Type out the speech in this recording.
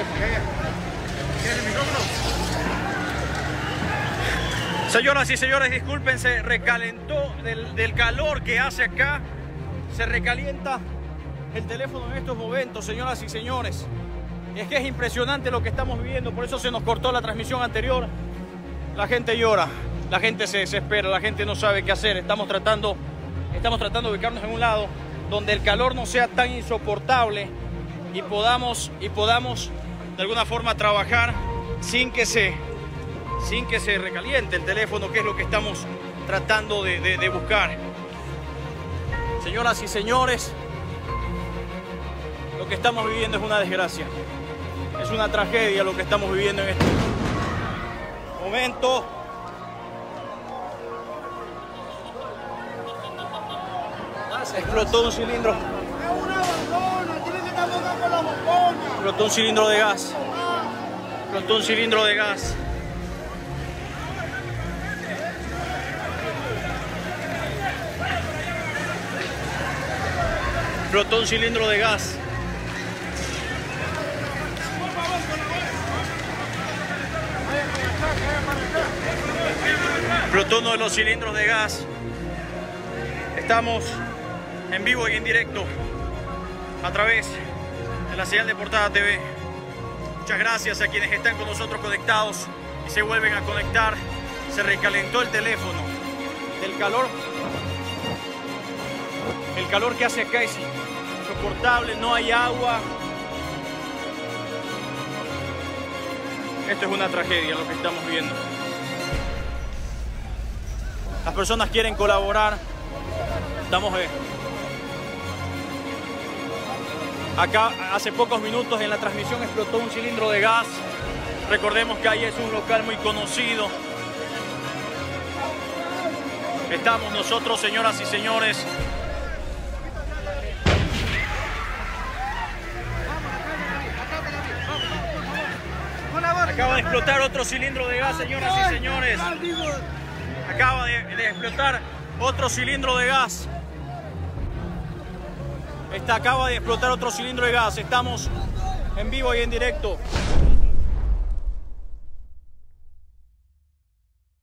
Señoras y señores, disculpen, se recalentó del calor que hace acá. Se recalienta el teléfono en estos momentos, señoras y señores. Es que es impresionante lo que estamos viviendo, por eso se nos cortó la transmisión anterior. La gente llora, la gente se desespera, la gente no sabe qué hacer. Estamos tratando de ubicarnos en un lado donde el calor no sea tan insoportable y podamos de alguna forma trabajar sin que se recaliente el teléfono, que es lo que estamos tratando de buscar. Señoras y señores, lo que estamos viviendo es una desgracia. Es una tragedia lo que estamos viviendo en este momento. Explotó un cilindro. Explotó un cilindro de gas. Explotó un cilindro de gas. Explotó un cilindro de gas. Explotó uno de los cilindros de gas. Estamos en vivo y en directo a través de la señal de Portada TV. Muchas gracias a quienes están con nosotros conectados y se vuelven a conectar. Se recalentó el teléfono del calor. El calor que hace acá es insoportable, no hay agua. Esto es una tragedia lo que estamos viendo. Las personas quieren colaborar. Estamos acá hace pocos minutos en la transmisión explotó un cilindro de gas. Recordemos que ahí es un local muy conocido. Estamos nosotros, señoras y señores, acaba de explotar otro cilindro de gas, señoras y señores. Acaba de explotar otro cilindro de gas. Acaba de explotar otro cilindro de gas. Estamos en vivo y en directo.